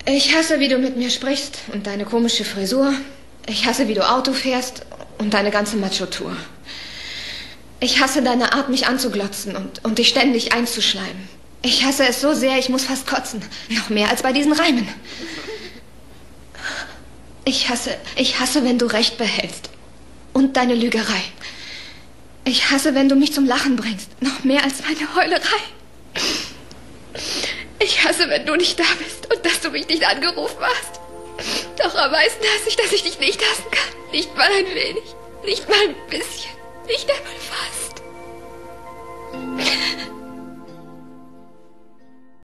Ich hasse, wie du mit mir sprichst und deine komische Frisur. Ich hasse, wie du Auto fährst und deine ganze Macho-Tour. Ich hasse deine Art, mich anzuglotzen und dich ständig einzuschleimen. Ich hasse es so sehr, ich muss fast kotzen. Noch mehr als bei diesen Reimen. Ich hasse, wenn du Recht behältst. Und deine Lügerei. Ich hasse, wenn du mich zum Lachen bringst. Noch mehr als meine Heulerei. Ich hasse, wenn du nicht da bist und dass du mich nicht angerufen hast. Doch am meisten hasse ich, dass ich dich nicht hassen kann. Nicht mal ein wenig. Nicht mal ein bisschen. Nicht einmal fast.